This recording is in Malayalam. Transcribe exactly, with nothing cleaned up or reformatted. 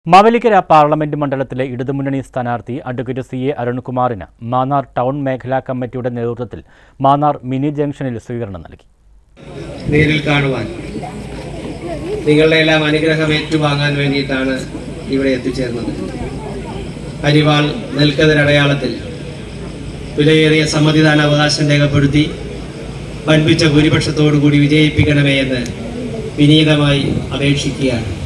മാവേലിക്കര പാർലമെന്റ് മണ്ഡലത്തിലെ ഇടതുമുന്നണി സ്ഥാനാർത്ഥി അഡ്വക്കേറ്റ് സി എ അരുൺകുമാറിന് മാന്നാർ ടൗൺ മേഖലാ കമ്മിറ്റിയുടെ നേതൃത്വത്തിൽ മാന്നാർ മിനി ജംഗ്ഷനിൽ സ്വീകരണം നൽകി. നേരിൽ കാണുവാൻ നിങ്ങളുടെ എല്ലാം അനുഗ്രഹം ഏറ്റുവാങ്ങാൻ വേണ്ടിയിട്ടാണ് ഇവിടെ എത്തിച്ചേർന്നത്. അരിവാൾ നെൽക്കതിരടയാളത്തിൽ വിലയേറിയ സമ്മതിദാന അവകാശം രേഖപ്പെടുത്തി വൻപിച്ച ഭൂരിപക്ഷത്തോടുകൂടി വിജയിപ്പിക്കണമേ എന്ന് വിനീതമായി അപേക്ഷിക്കുകയാണ്.